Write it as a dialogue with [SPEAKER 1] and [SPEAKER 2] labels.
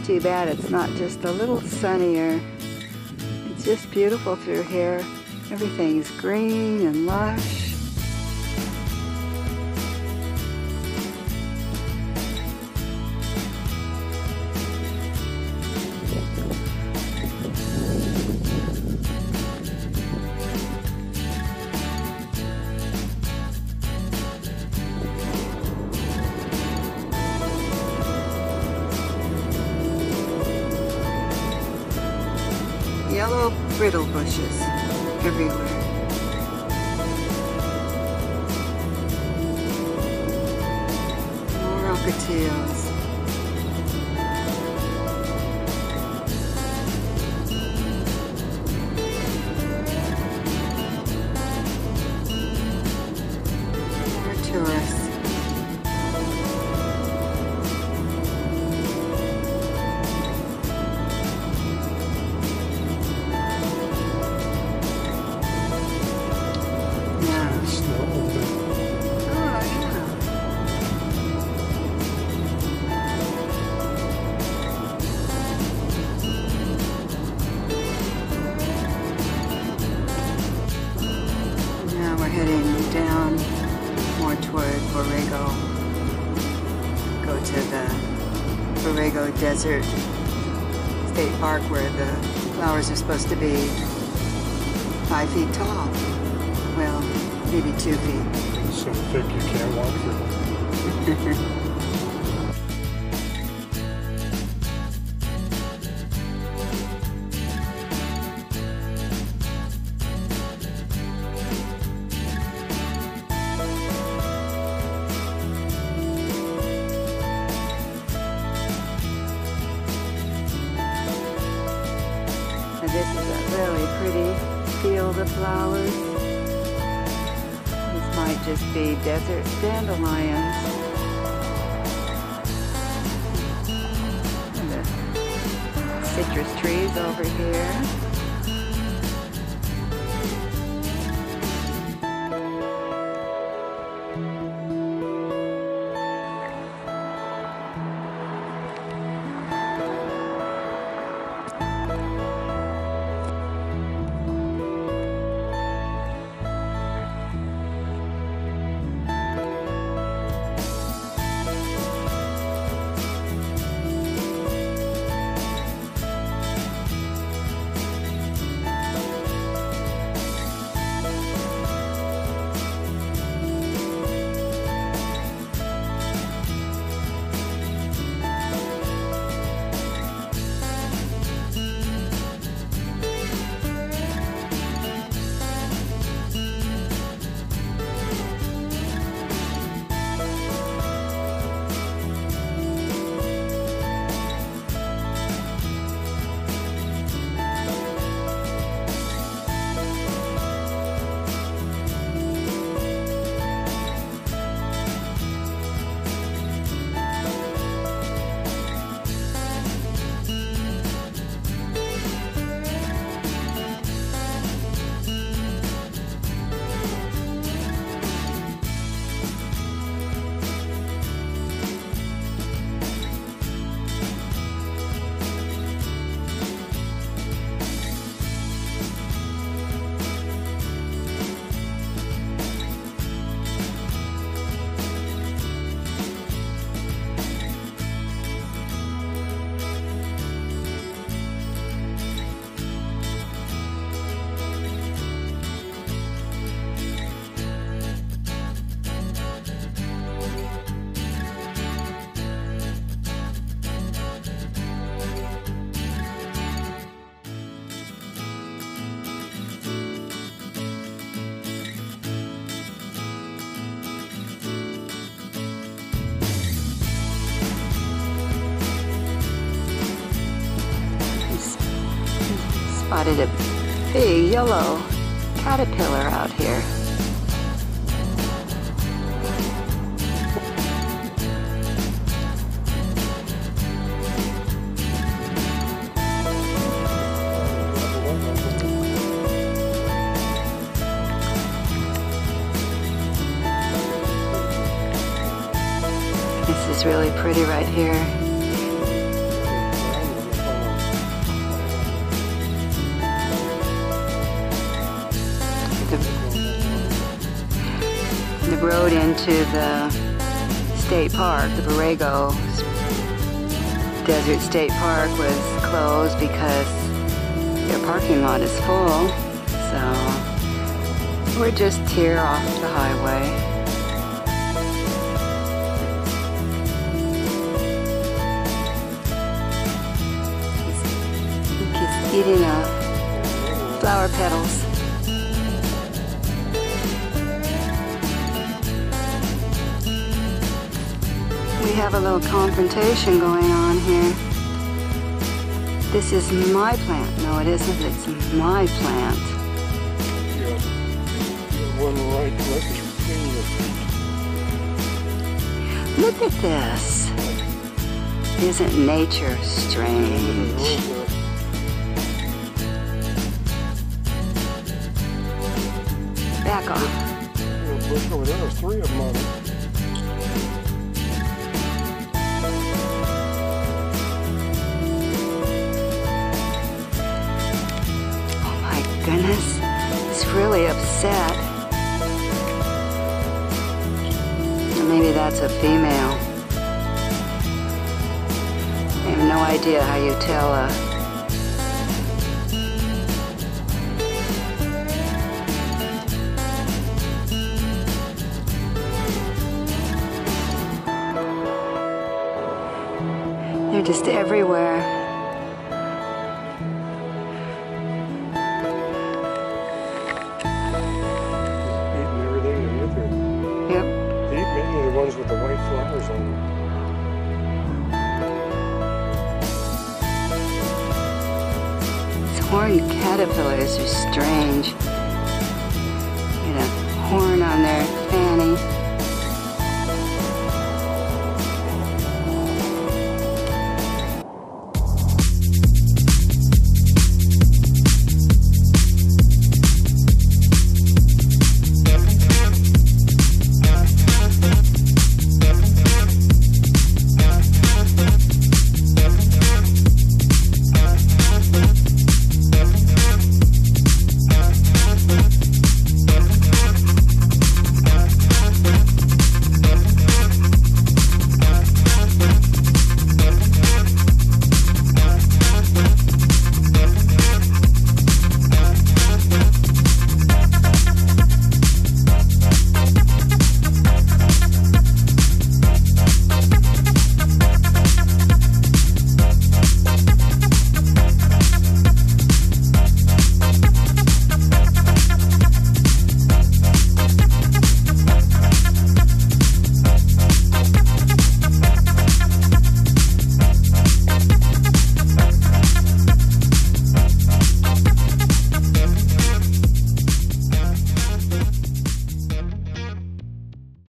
[SPEAKER 1] too bad it's not just a little sunnier. It's just beautiful through here. Everything's green and lush. Yellow brittle bushes everywhere. More ocotillos. More tourists. Heading down more toward Borrego. Go to the Borrego Desert State Park where the flowers are supposed to be 5 feet tall. Well, maybe 2 feet.
[SPEAKER 2] So thick you can't walk through.
[SPEAKER 1] This is a really pretty field of flowers. This might just be desert dandelions. And the citrus trees over here. Spotted a big yellow caterpillar out here. This is really pretty right here. road into the state park, the Borrego Desert State Park, was closed because their parking lot is full. So we're just here off the highway. He's eating flower petals. We have a little confrontation going on here. This is my plant. No, it isn't. It's my plant.
[SPEAKER 2] Yeah. One right left between the
[SPEAKER 1] Look at this. Isn't nature strange? Back off.
[SPEAKER 2] Bush over there, there's 3 of them on it.
[SPEAKER 1] Goodness, he's really upset. Or maybe that's a female. I have no idea how you tell they're just everywhere.
[SPEAKER 2] Mainly the ones with the white flowers on them.
[SPEAKER 1] These horned caterpillars are strange. Get a horn on their